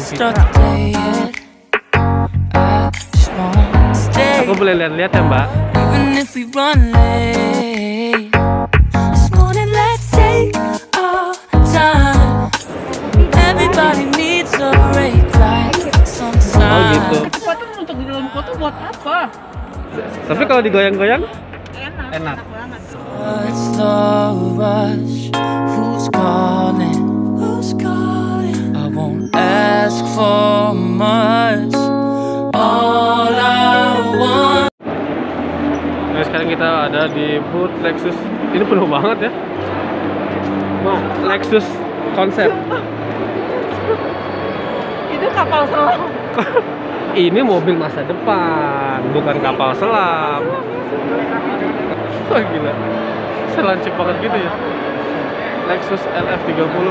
Aku boleh lihat-lihat ya, Mbak? Oh gitu. Sepatu untuk di dalam kota buat apa? Tapi kalau digoyang-goyang enak. Banget. I won't ask for much. All I want. Nah, sekarang kita ada di booth Lexus. Ini penuh banget ya. Wah, Lexus konsep. Itu kapal selam. Ini mobil masa depan, bukan kapal selam. Wah gila, selancip banget gitu ya. Lexus LF30.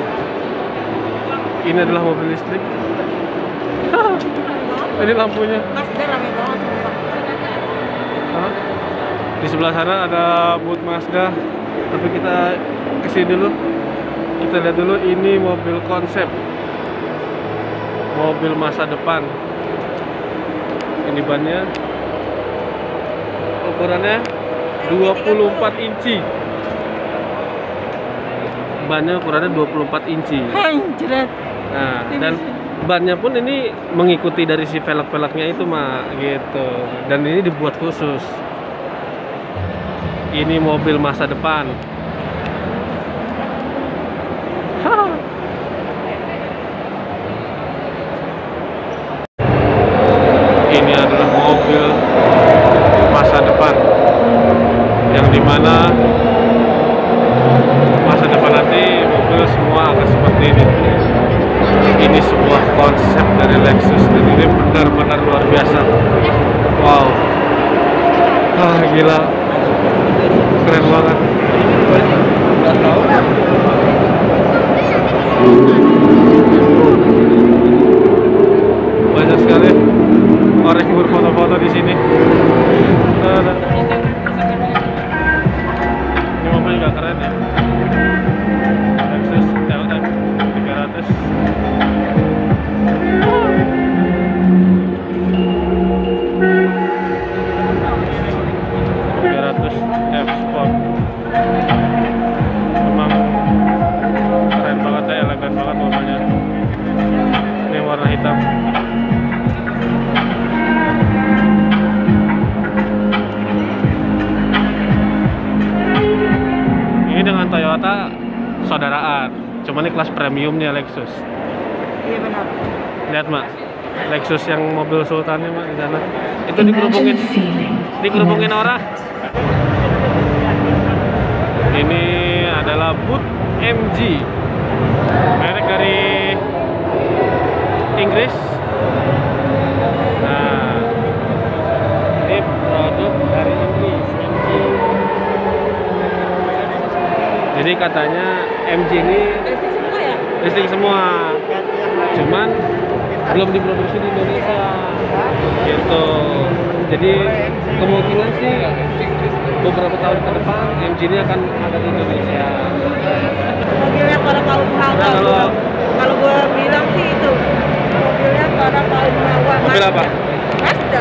Ini adalah mobil listrik. Ini lampunya. Mas, dia rame banget semua. Hah? Di sebelah sana ada booth Mazda. Tapi kita kesini dulu. Kita lihat dulu, ini mobil konsep, mobil masa depan. Ini bannya ukurannya 24 inci. Bannya ukurannya 24 inci. Anjret. Nah, dan bannya pun ini mengikuti dari si velg-velgnya itu, Mak, gitu. Dan ini dibuat khusus. Ini mobil masa depan. Ini adalah mobil masa depan, yang dimana masa depan nanti mobil semua akan seperti ini. Ini sebuah konsep dari Lexus dan ini benar-benar luar biasa. Wow, gila, keren banget. Banyak sekali orang yang berfoto-foto di sini. Ini mobil juga keren ya. Lexus LM 300. F Sport. Memang keren banget ya, elegan banget mobilnya. Ini warna hitam. Ini dengan Toyota saudaraan, cuman ini kelas premiumnya Lexus. Iya benar. Lihat, Mak, Lexus yang mobil sultannya, Mak, di sana. Itu dikerubungin orang. Ini adalah booth MG, merek dari Inggris. Nah, ini produk dari Inggris, MG. Jadi katanya MG ini listrik semua, cuman belum diproduksi di Indonesia, gitu. Jadi kemungkinan sih beberapa tahun ke depan MG ini akan ada di Indonesia. Mobilnya para kaum hawa. Kalau gue bilang sih itu mobilnya para kaum hawa. Mobil apa? Mazda.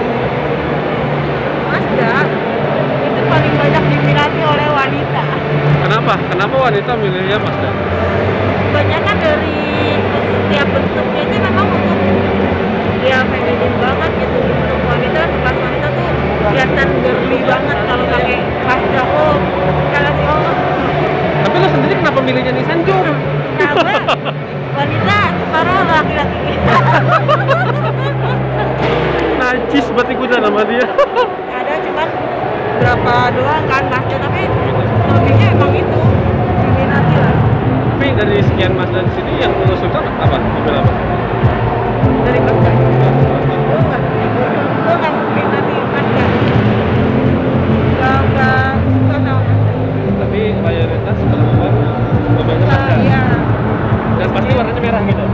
Itu paling banyak diminati oleh wanita. Kenapa? Kenapa wanita milihnya Mazda? Kebanyakan dari setiap bentuknya itu memang untuk ya feminin banget gitu. Untuk wanita, kelas wanita tuh kelihatan girly banget kalau pakai Mazda. Oh, kalau Tapi lo sendiri kenapa milihnya Nissan Jur? Kenapa? Wanita separuh laki-laki. Najis berarti kuda nama dia. Ada cuman berapa doang kan Mazda, tapi selebihnya emang itu diminati lah. Tapi dari sekian Mazda di sini yang lo suka apa? Mobil apa? Dari Mazda. Gue kan minati Mazda. Gak suka sama Mazda. Tapi mayoritas perempuan mobilnya Mazda. Iya. Dan pasti warnanya merah gitu.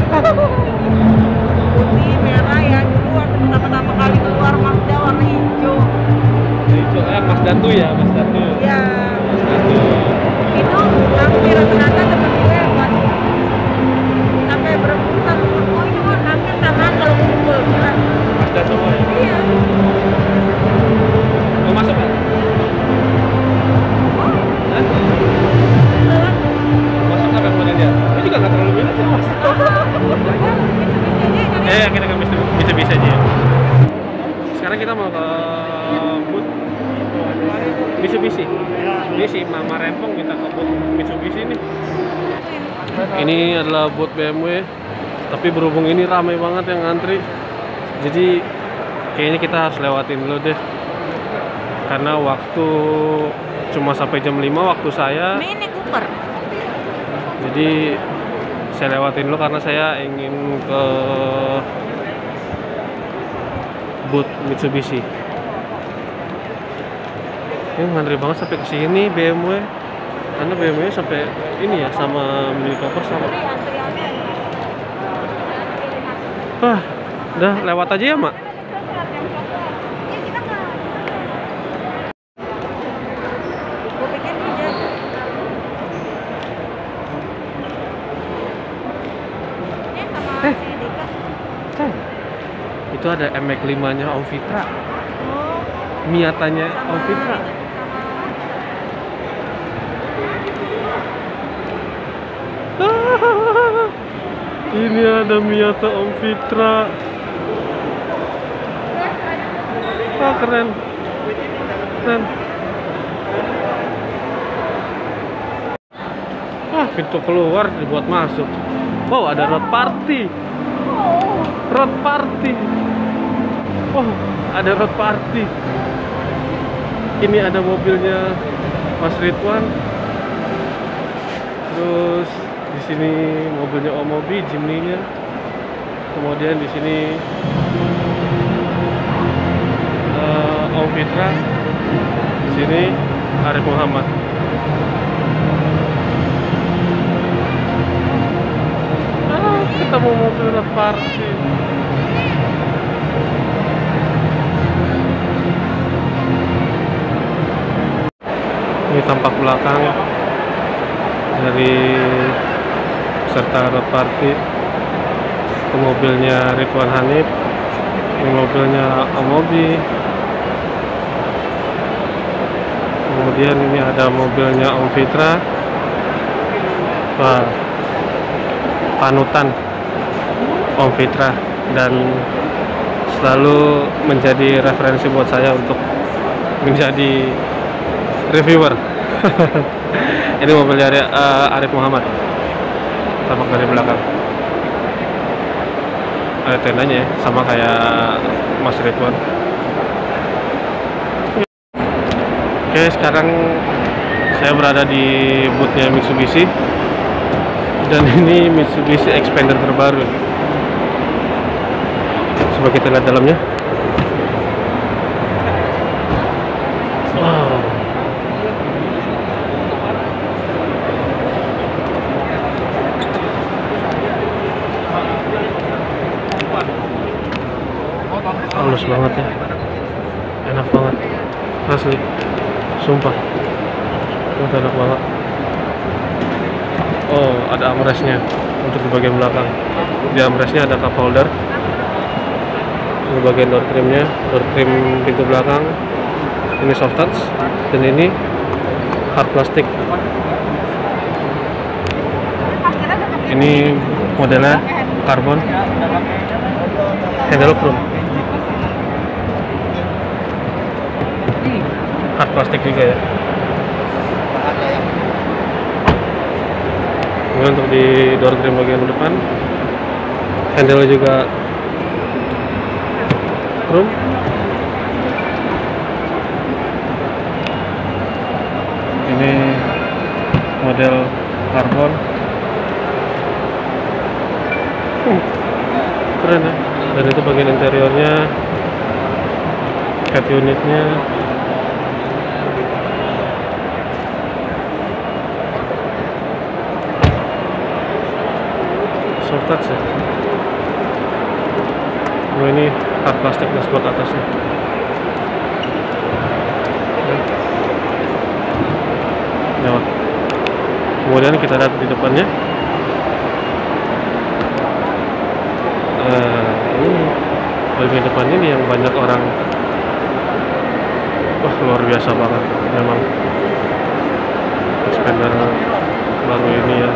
Putih, merah ya. Dulu waktu pertama kali keluar Mazda warna hijau. Hijau kan Mazda 2 ya, Mazda 2. Iya. Mazda 2. Itu hampir ternyata temen gue buat sampai berebutan booth Mitsubishi. Ini si Mama Rempong kita ke booth Mitsubishi nih. Ini adalah booth BMW, tapi berhubung ini ramai banget yang ngantri, jadi kayaknya kita harus lewatin dulu deh, karena waktu cuma sampai jam 5 waktu saya. Mini Cooper. Jadi saya lewatin dulu karena saya ingin ke booth Mitsubishi. Ini ngantri banget sampai ke sini BMW. Karena BMW sampai ini ya, sama Mini Cooper sama. Udah lewat aja ya, Mak. Itu ada MX-5-nya Om Fitra. Miatanya Om Fitra. Ini ada Miata Om Fitra. Keren. Keren. Pintu keluar dibuat masuk. Wow, ada road party. Road party. Oh, ada road party. Ini ada mobilnya Mas Ridwan. Terus di sini mobilnya Om Mobi, Jimny-nya. Kemudian di sini Om Fitra. Di sini Arif Muhammad. Ketemu mobil road party. Ini tampak belakang dari peserta road party. Itu mobilnya Ridwan Hanif. Ini mobilnya Om Mobi. Kemudian ini ada mobilnya Om Fitra. Wah, panutan Om Fitra dan selalu menjadi referensi buat saya untuk menjadi reviewer. Ini mobilnya Arif Muhammad. Tampak dari belakang. Ada tendanya ya, sama kayak Mas Ridwan. Oke, sekarang saya berada di boothnya Mitsubishi. Dan ini Mitsubishi Xpander terbaru. Coba kita lihat dalamnya. Wow. Halus banget ya. Enak banget. Asli. Sumpah. Itu enak banget. Oh, ada armrestnya untuk di bagian belakang. Di armrestnya ada cup holder. Ini bagian door trimnya, door trim pintu belakang. Ini soft touch dan ini hard plastik. Ini modelnya karbon, handle chrome. Hard plastik juga ya. Kemudian untuk di door trim bagian depan, handle juga chrome. Ini model karbon. Keren ya. Dan itu bagian interiornya, head unitnya. Soft touch ya. Oh, ini hard plastik dashboard atasnya. Nah, kemudian kita lihat di depannya. Ini bagian depan ini yang banyak orang. Wah, luar biasa banget memang. Xpander baru ini ya.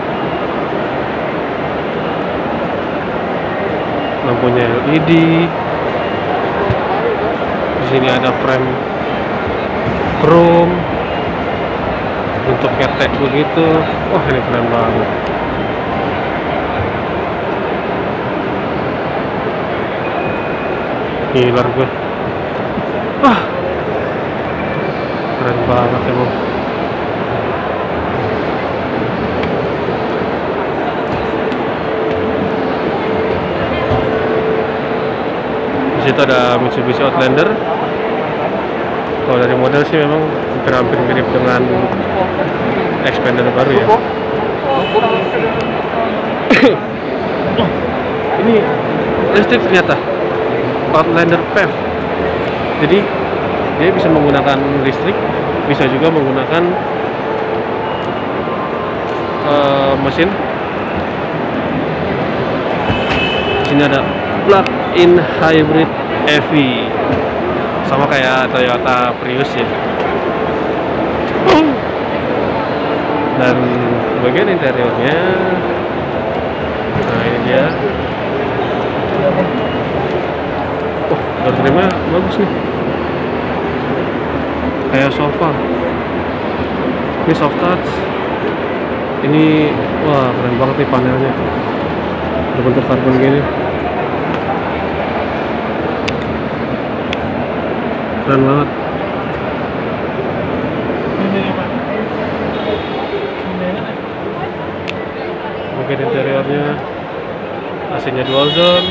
Lampunya LED. Di sini ada frame chrome, bentuk ketek begitu. Wah, ini keren banget. Gila gue. Wah, keren banget emang. Di situ ada Mitsubishi Outlander. Kalau dari model sih memang hampir mirip dengan Xpander baru ya. Oh, ini listrik ternyata. Outlander PHEV. Jadi dia bisa menggunakan listrik, bisa juga menggunakan mesin. Sini ada plug-in hybrid EV, sama kayak Toyota Prius ya. Dan bagian interiornya, nah ini dia. Wah, baterainya bagus nih, kayak sofa. Ini soft touch. Ini wah, keren banget nih panelnya, berbentuk karbon gini. Keren banget. Bagian interiornya, AC-nya dual zone.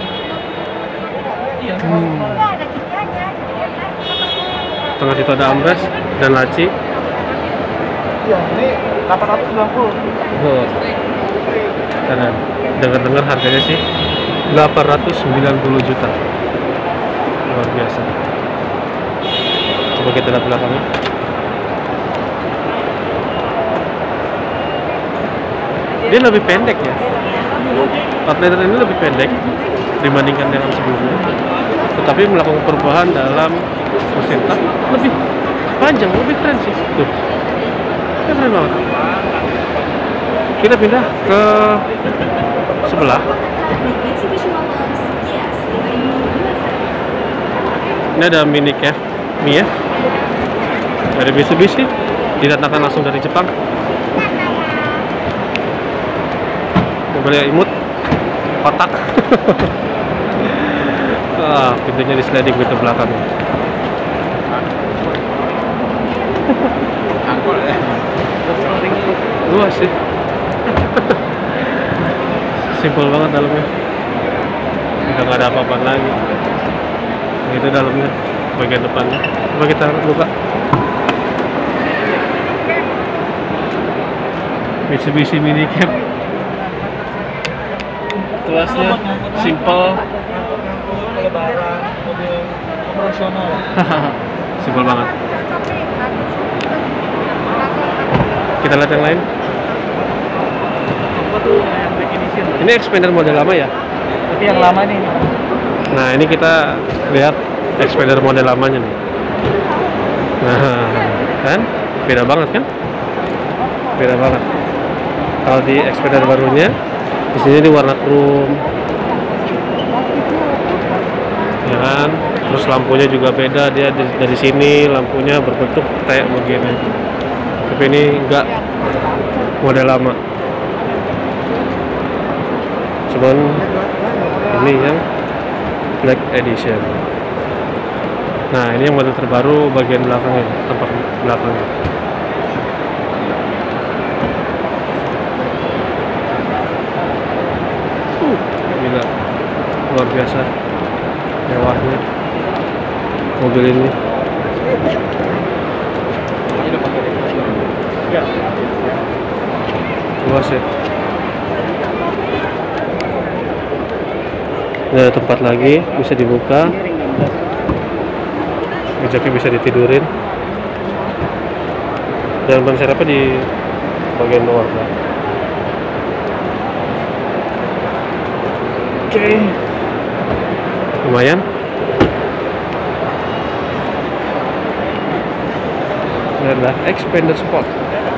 Tengah situ ada armrest dan laci. Iya, ini 890. Oh. Kanan. Dengar-dengar harganya sih 890 juta. Luar biasa. Coba kita lihat belakangnya. Dia lebih pendek ya. Outlander ini lebih pendek dibandingkan dengan sebelumnya, tetapi melakukan perubahan dalam mesin tak lebih panjang, lebih keren sih. Tuh, keren banget. Kita pindah ke sebelah. Ini ada mini cab Mia dari Mitsubishi, didatangkan langsung dari Jepang. Mobilnya imut, kotak. Ah, pintunya di sliding pintu belakang. Luas sih. Simpel banget dalamnya. Udah nggak ada apa-apa lagi. Itu dalamnya, bagian depannya. Coba kita buka. Mitsubishi Mini Cab. Tuasnya simple. Lebaran, mobil operasional. Simpel banget. Kita lihat yang lain. Apa tuh yang black edition? Ini Xpander model lama ya? Tapi yang lama nih. Nah, ini kita lihat Xpander model lamanya nih. Nah, kan? Beda banget kan? Beda banget. Kalau di Xpander barunya, di sini di warna chrome. Ya kan? Terus lampunya juga beda, dia dari sini lampunya berbentuk T begini. Tapi ini enggak, model lama. Cuman ini yang Black Edition. Nah, ini yang model terbaru bagian belakangnya, tempat belakangnya. Gila, luar biasa mewahnya mobil ini. Luas ya. Ini ada tempat lagi, bisa dibuka. Mejaknya bisa ditidurin. Dan ban serepnya di bagian luar. Oke. Lumayan. Ini adalah Xpander Sport.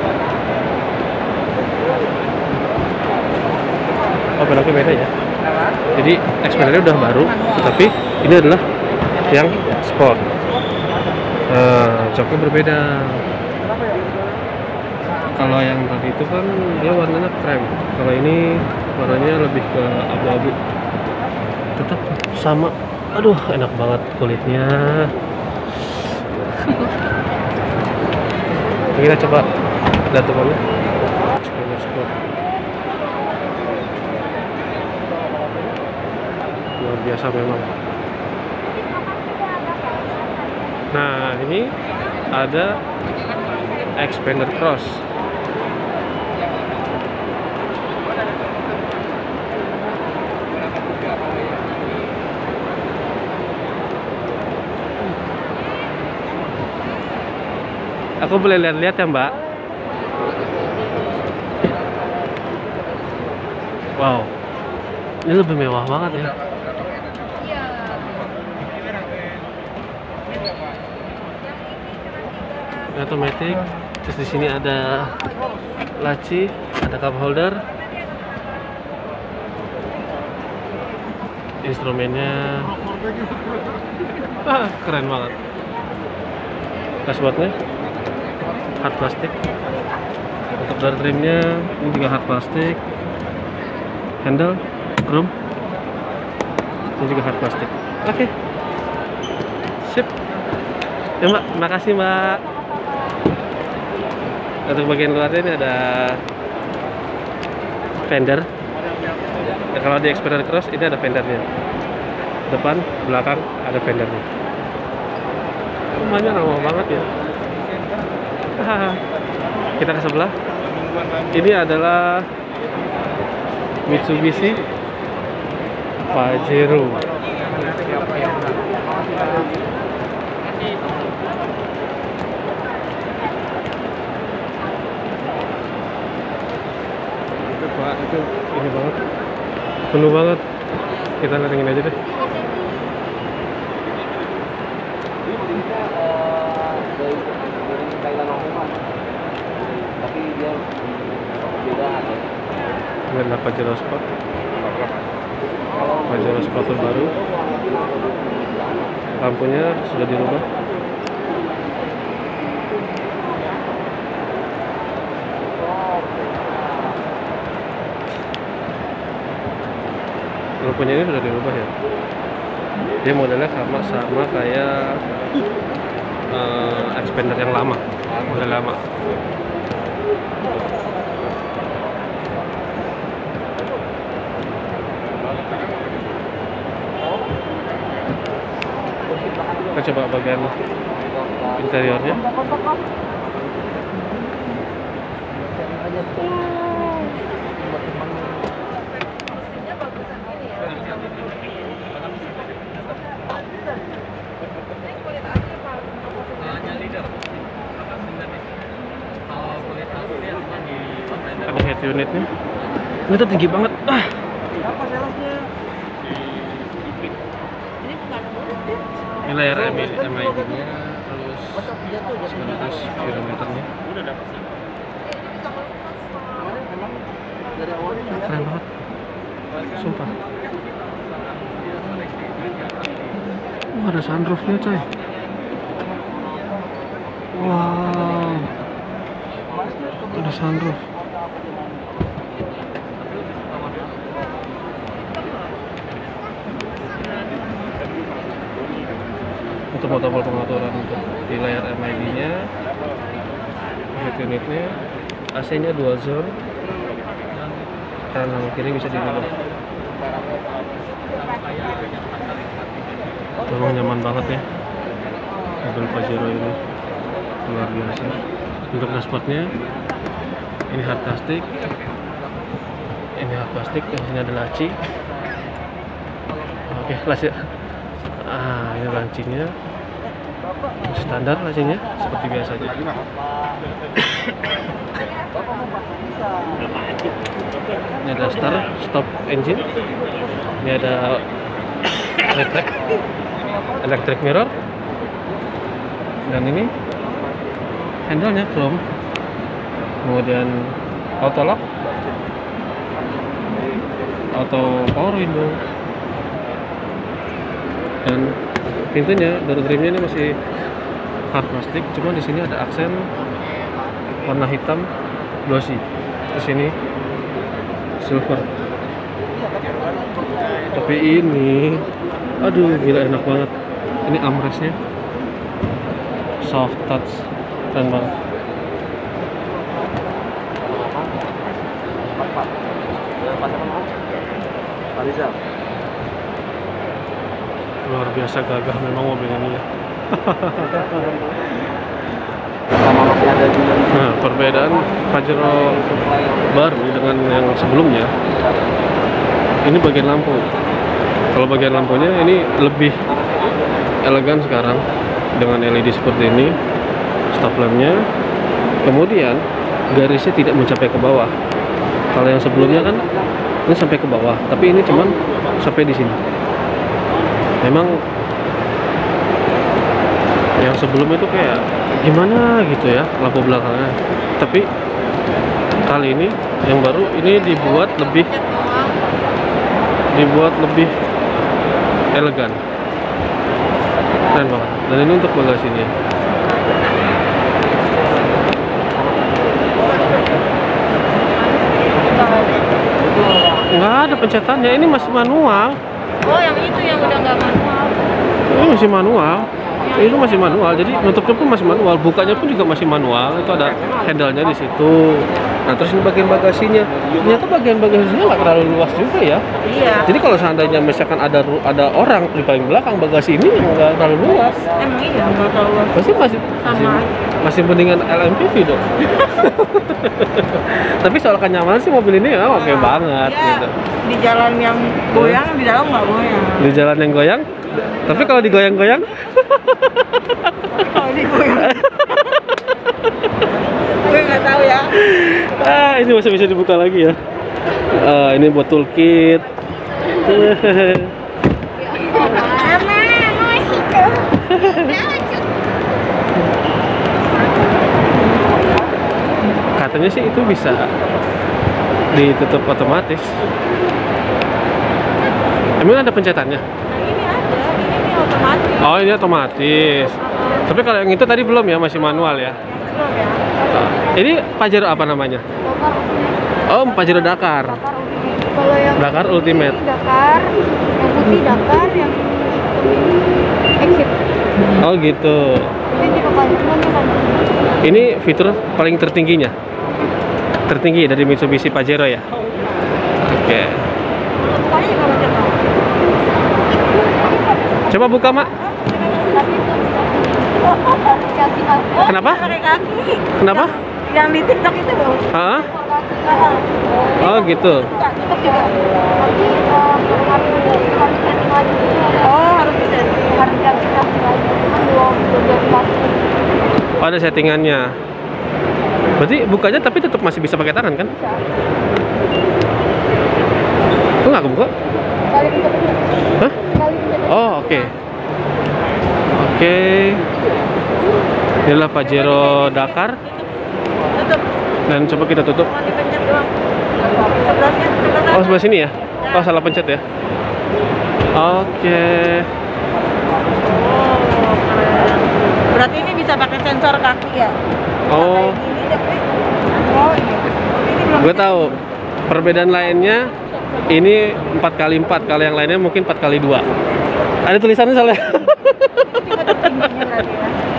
Oh, belakangnya beda ya. Jadi Xpander udah baru, tetapi ini adalah yang Sport. Nah, joknya berbeda. Kalau yang tadi itu kan dia warnanya krem, kalau ini warnanya lebih ke abu-abu. Tetap sama. Aduh, enak banget kulitnya. Kita coba datuannya. Expander Sport. Luar biasa memang. Nah, ini ada Expander Cross. Aku boleh lihat-lihat ya, Mbak? Wow, ini lebih mewah banget ya. Ini otomatis. Terus di sini ada laci, ada cup holder, instrumennya. Keren banget. Dashboardnya hard plastik. Untuk door trimnya ini juga hard plastik. Handle chrome, ini juga hard plastik. Oke, sip ya Mbak, makasih Mbak. Untuk bagian luarnya ini ada fender. Ya, kalau di Expander Cross ini ada fendernya, depan belakang ada fendernya. Rumahnya lama banget ya. Kita ke sebelah. Ini adalah Mitsubishi Pajero. Itu Pak, itu ini banget, penuh banget. Kita datengin aja deh. Ini adalah Pajero Sport. Pajero Sport terbaru. Lampunya sudah dirubah. Lampunya ini sudah dirubah ya. Dia modelnya sama kayak Expander yang lama, model lama. Kita coba bagian interiornya. Ada head unitnya. Ini tuh tinggi banget. Ini layar MID-nya, terus 900 kilometernya. Keren banget, sumpah. Ada sunroofnya coy. Wow, ada sunroof. Untuk tombol pengaturan untuk di layar MID-nya, head unitnya, AC-nya dual zone, kanan sama kiri bisa dirubah. Memang nyaman banget ya mobil Pajero ini, luar biasa. Untuk dashboardnya ini hard plastik, ini hard plastik, di sini ada laci. Oke, kelas ya. Ini lancinya standar, lacinya seperti biasa aja. Ini ada stop engine, ini ada electric mirror, dan ini handle-nya chrome, kemudian auto lock, auto power window, dan pintunya, door trimnya ini masih hard plastik, cuma di sini ada aksen warna hitam glossy. Terus ini silver. Tapi ini, aduh gila enak banget. Ini armrestnya soft touch, keren banget. Luar biasa gagah memang mobil ini ya. Nah, perbedaan Pajero baru dengan yang sebelumnya, ini bagian lampu. Kalau bagian lampunya ini lebih elegan sekarang dengan LED seperti ini, stop lampnya. Kemudian garisnya tidak mencapai ke bawah. Kalau yang sebelumnya kan ini sampai ke bawah, tapi ini cuman sampai di sini. Memang yang sebelumnya itu kayak gimana gitu ya lampu belakangnya, tapi kali ini yang baru ini dibuat lebih elegan, keren banget. Dan ini untuk bagasinya. Nggak ada pencetannya, ini masih manual. Oh, yang itu yang udah nggak manual. Ini masih manual. Itu masih manual, jadi nutupnya pun masih manual, bukanya pun juga masih manual. Itu ada handle-nya di situ. Nah, terus ini bagian bagasinya. Ternyata bagian bagasinya nggak terlalu luas juga ya. Iya. Jadi kalau seandainya misalkan ada orang di paling belakang, bagasi ini nggak terlalu luas. Emang iya nggak terlalu luas. Pasti masih mendingan LMPV dong. Tapi soal kenyamanan sih mobil ini ya oke banget Iya, gitu. di jalan yang goyang, di dalam nggak goyang. Di jalan yang goyang, tapi kalau digoyang-goyang, Kalau digoyang, gue nggak tahu ya. ini masih bisa dibuka lagi ya. Ini buat toolkit. Katanya sih itu bisa ditutup otomatis. Emang ada pencetannya? Nah, ini ada, ini otomatis. Oh, ini otomatis. Tapi kalau yang itu tadi belum ya, masih manual ya. Belum ya. Ini Pajero apa namanya? Oh, Pajero Dakar. Kalau yang Dakar Ultimate. ini Dakar, yang putih Dakar, yang Exit. Oh gitu. Ini juga banyak kan. Ini fitur paling tertingginya. Tertinggi dari Mitsubishi Pajero ya. Oke. Bukanya juga macam apa? Coba buka, Mak. Kenapa? Pakai kaki. Kenapa? Yang di TikTok itu loh. Hah? Oh gitu. Oh, harus bisa. Oh, ada settingannya. Berarti bukanya tapi tetap masih bisa pakai tangan kan? Kok nggak kebuka? Hah? Oh, oke. Oke. Inilah Pajero Dakar. Tutup. Dan coba kita tutup. Cuma dipencet doang. Sebelahnya, sebelah Oh, sebelah sini ya? Oh, salah pencet ya? Oke. Oh, keren. Berarti ini bisa pakai sensor kaki ya? Oh, Oh iya. Ini belum. gue tahu. Perbedaan lainnya ini 4x4, kalau yang lainnya mungkin 4x2. Ada tulisannya soalnya. Tingginya lagi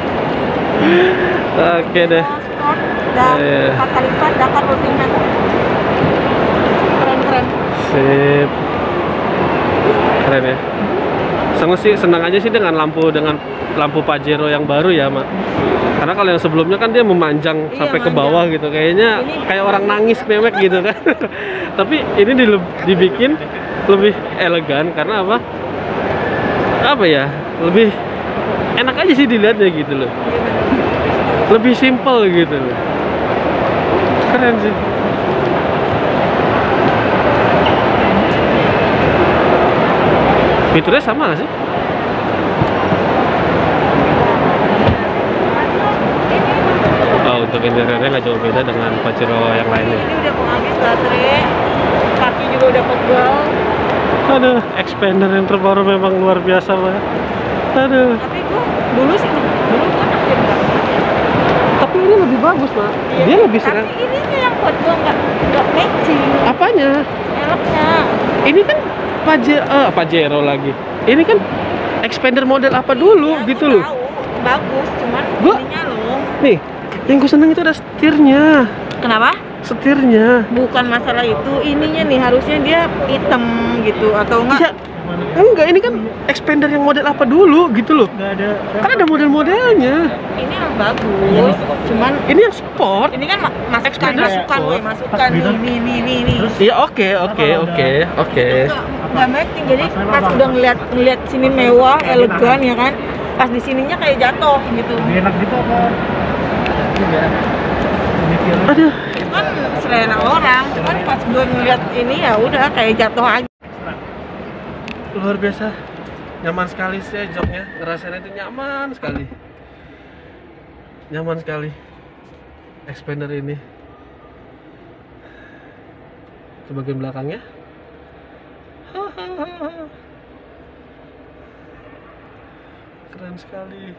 ya. Oke deh. Sport dan Iya. 4x4 Dakar Ultimate. Keren-keren. Sip. Keren ya. Senang aja sih dengan lampu Pajero yang baru ya, Mak. Karena kalau yang sebelumnya kan dia memanjang Iya, sampai ke manjang. bawah gitu. Kayaknya Ini kayak orang nangis mewek gitu kan. Tapi ini dibikin lebih elegan karena apa? Apa ya? Lebih enak aja sih dilihatnya gitu loh. Lebih simple gitu loh. Keren sih. Fiturnya sama nggak sih? Oh, untuk interiornya nggak jauh beda dengan Pajero yang lainnya. Ini udah penghabis baterai, kaki juga udah pegel. Aduh, expander yang terbaru memang luar biasa banget. Aduh. Tapi gua dulu sih, dulu gua naksir bagus, Mak. Iya, Dia lebih tapi serem. ininya yang buat gua nggak matching. Apanya? Eloknya. Ini kan Pajero lagi. Ini kan expander model apa dulu Ya, gitu gua loh. tahu, bagus, cuman Gua- ininya loh. Nih, yang gue seneng itu ada setirnya. Kenapa? Setirnya. Bukan masalah itu, ininya nih harusnya dia hitam gitu atau enggak? Ya, enggak, ini kan expander yang model apa dulu gitu loh. Nggak ada. Kan ada model-modelnya. Ini yang bagus, cuman Ini yang sport. ini kan masukan Expander masukan sport. woy, masukan nih. Iya, oke. Nggak matching, jadi pas udah ngeliat sini mewah, elegan ya kan, pas di sininya kayak jatuh gitu. Lebih enak gitu apa? Iya. Mikir. Aduh. Kan selera orang, cuman pas gue ngeliat ini ya udah kayak jatuh aja. Luar biasa. Nyaman sekali sih joknya. Ngerasain itu nyaman sekali. Nyaman sekali. Expander ini. Ke bagian belakangnya. Keren sekali.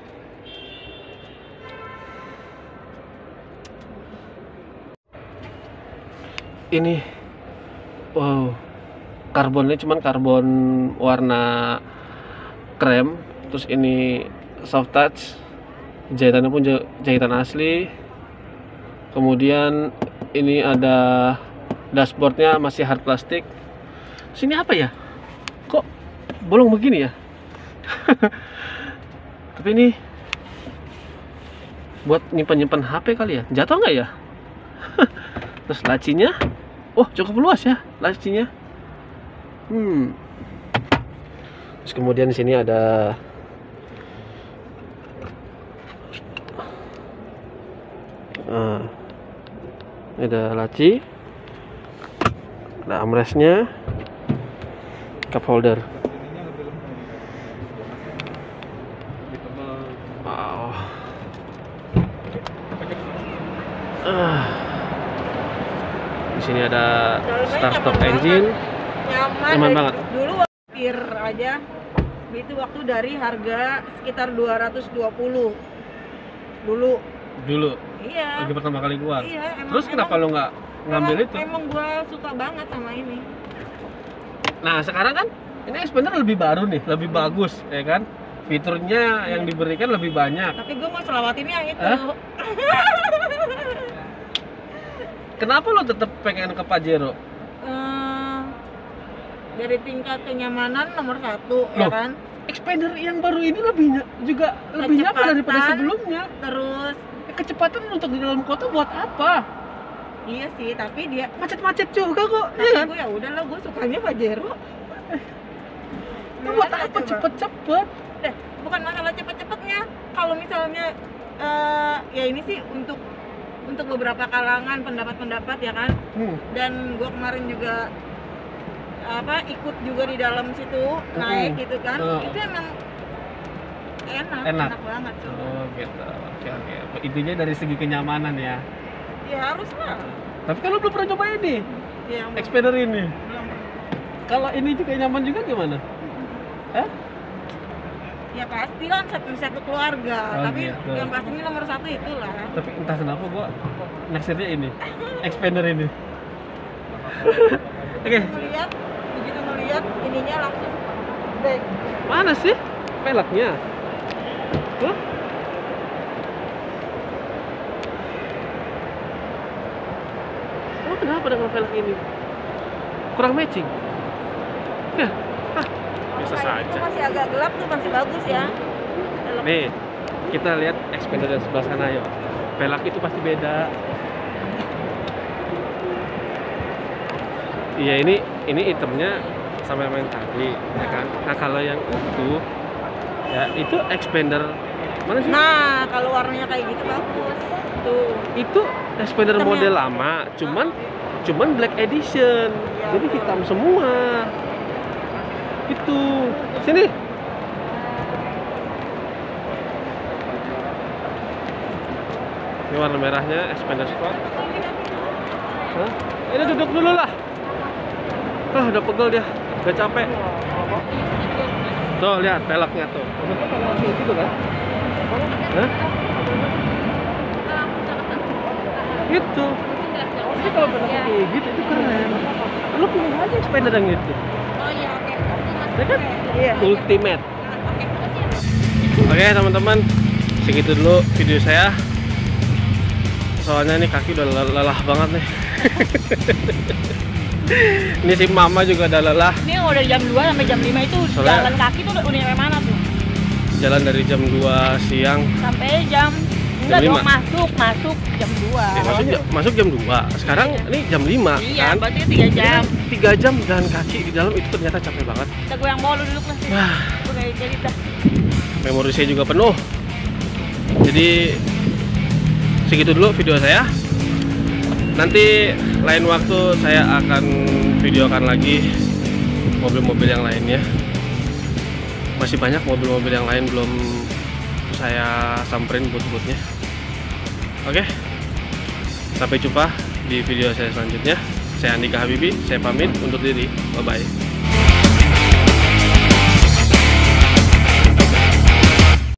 Ini wow, karbonnya cuman karbon warna krem, terus ini soft touch, jahitannya pun jahitan asli. Kemudian ini ada dashboardnya masih hard plastik. Sini apa ya, kok bolong begini ya? Tapi ini buat nyimpan HP kali ya, jatuh nggak ya? Terus lacinya, oh cukup luas ya lacinya. Terus kemudian di sini ada ada laci, ada armrestnya, cup holder. Wow. Di sini ada start stop engine. Nyaman dari banget. Dulu waktu aja itu waktu dari harga sekitar 220 dulu. Iya. Lagi pertama kali gua. Iya, Terus kenapa lo nggak ngambil itu? Emang gua suka banget sama ini. Nah sekarang kan ini expander lebih baru nih, lebih bagus ya kan? Fiturnya yang diberikan lebih banyak. Tapi gua mau selawatin yang itu. Hah? Kenapa lo tetap pengen ke Pajero? Dari tingkat kenyamanan nomor 1 ya Loh, kan. Expander yang baru ini lebih nyaman daripada sebelumnya. Terus Kecepatan untuk di dalam kota buat apa? iya sih, tapi dia Macet-macet juga kok, tapi iya kan? gue ya udahlah, gue sukanya Pajero. Itu buat apa cepet-cepet? Bukan masalah cepet-cepetnya. Kalau misalnya ya ini sih untuk beberapa kalangan pendapat ya kan. Dan gue kemarin juga ikut juga di dalam situ naik gitu kan. Itu emang enak banget tuh. Oh gitu, oke. Intinya dari segi kenyamanan ya. Ya harus lah. Tapi kan lo belum pernah coba ini, Ya, Expander ini. belum. Kalau ini juga nyaman juga gimana? Hah? Ya pasti lah satu keluarga. Oh, Tapi gitu. yang pasti ini nomor 1 itulah. Tapi entah kenapa gua naksirnya ini, Expander ini. Oke. Begitu ngeliat ininya langsung back. Mana sih peleknya? Tuh. Oh, kenapa dengan pelek ini? Kurang matching? Ya, bisa Kayak saja. itu masih agak gelap tuh, masih bagus ya. Dalam- Nih, kita lihat Expander dari sebelah sana yuk. Pelek itu pasti beda. Iya, ini itemnya sama yang tadi, ya kan? Nah, kalau yang itu ya itu Expander mana sih? Nah, kalau warnanya kayak gitu bagus. Tuh. Itu Expander Hitamnya. model lama, cuman black edition. Jadi hitam semua. Itu. Sini. Ini warna merahnya Expander Sport. Hah? Ini duduk dulu lah. Udah pegel dia, udah capek. Tuh lihat peleknya tuh. Peleknya gitu kan? Hah? Itu. Jadi kalau pernah kayak gitu itu keren. Lu pilih aja Spider yang itu. Oh iya, oke. Ya kan? Iya. Ultimate. Oke teman-teman, segitu dulu video saya. Soalnya nih kaki udah lelah banget nih. Ini si mama juga udah lelah. Ini udah jam 2 sampai jam 5 itu Soalnya- jalan kaki tuh udah sampai mana tuh? Jalan dari jam 2 siang. Sampai jam enggak Jam dong, 5. masuk jam 2. Masuk jam 2. Sekarang ini jam 5 Iya, kan? berarti 3 jam. 3 jam jalan kaki di dalam itu ternyata capek banget. Kita goyang bolu dulu lah sih. Wah. Udah jadi dah. Memori saya juga penuh. Jadi segitu dulu video saya. Nanti lain waktu saya akan videokan lagi mobil-mobil yang lainnya. Masih banyak mobil-mobil yang lain belum saya samperin booth-boothnya. Oke, sampai jumpa di video saya selanjutnya. Saya Andika Habibi, saya pamit undur diri. Bye-bye.